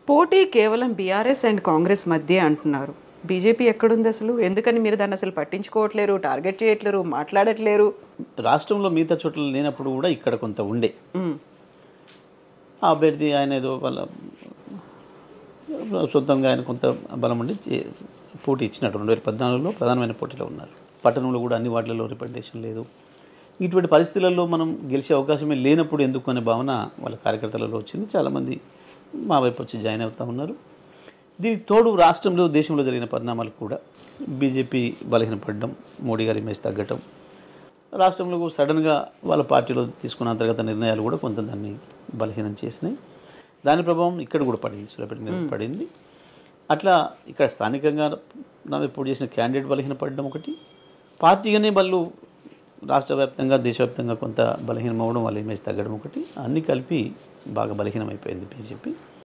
పోటీ కేవలం BRS and Congress మధ్య అంటున్నారు. బీజేపీ ఎక్కడుంది అసలు? ఎందుకని మీరు దాన్ని అసలు పట్టించుకోవట్లేరు, టార్గెట్ చేయట్లేరు, మాట్లాడట్లేరు? రాష్ట్రంలో మిగతా చోట్ల లేనప్పుడు కూడా ఇక్కడ కొంత ఉండే ఆ అభ్యర్థి ఆయన ఏదో వాళ్ళ సొంతంగా ఆయన కొంత బలం ఉండి పోటీ ఇచ్చినట్టు 2014లో ప్రధానమైన పోటీలో ఉన్నారు. పట్టణంలో కూడా అన్ని వార్డులలో రిప్రజెంటేషన్ లేదు. ఇటువంటి పరిస్థితులలో మనం గెలిచే అవకాశమే లేనప్పుడు ఎందుకు అనే భావన వాళ్ళ కార్యకర్తలలో వచ్చింది. చాలామంది మా వైపు వచ్చి జాయిన్ అవుతూ ఉన్నారు. దీనికి తోడు రాష్ట్రంలో దేశంలో జరిగిన పరిణామాలు కూడా బీజేపీ బలహీనపడడం, మోడీ గారి ఇమేజ్ తగ్గటం, రాష్ట్రంలో సడన్గా వాళ్ళ పార్టీలో తీసుకున్న అంతర్గత నిర్ణయాలు కూడా కొంత దాన్ని బలహీనం చేసినాయి. దాని ప్రభావం ఇక్కడ కూడా పడింది, సూర్యాపేట మీద పడింది. అట్లా ఇక్కడ స్థానికంగా నా ఇప్పుడు చేసిన క్యాండిడేట్ బలహీనపడడం ఒకటి, పార్టీగానే వాళ్ళు రాష్ట్ర వ్యాప్తంగా దేశవ్యాప్తంగా కొంత బలహీనం అవ్వడం, వాళ్ళ ఇమేజ్ తగ్గడం ఒకటి, అన్నీ కలిపి బాగా బలహీనమైపోయింది బీజేపీ.